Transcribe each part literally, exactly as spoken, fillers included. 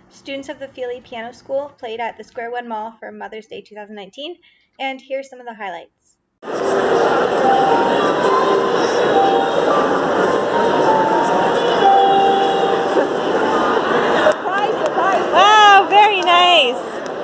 Students of the Feely Piano School played at the Square One Mall for Mother's Day two thousand nineteen, and here's some of the highlights. Surprise, surprise! Wow, very nice!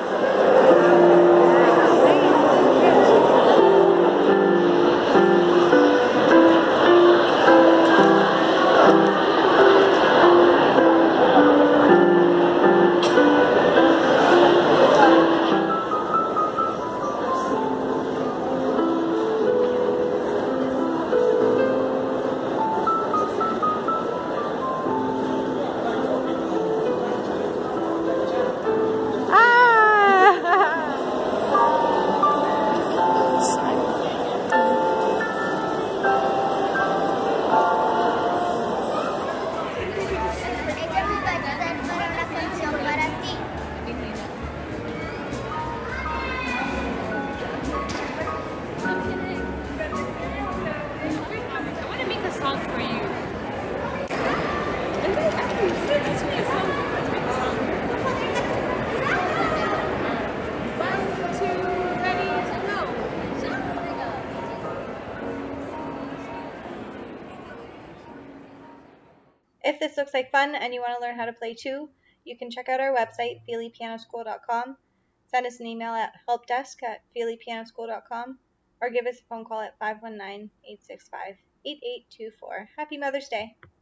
If this looks like fun and you want to learn how to play too, you can check out our website, feely piano school dot com, send us an email at helpdesk at feely piano school dot com, or give us a phone call at five one nine, eight six five, eight eight two four. Happy Mother's Day!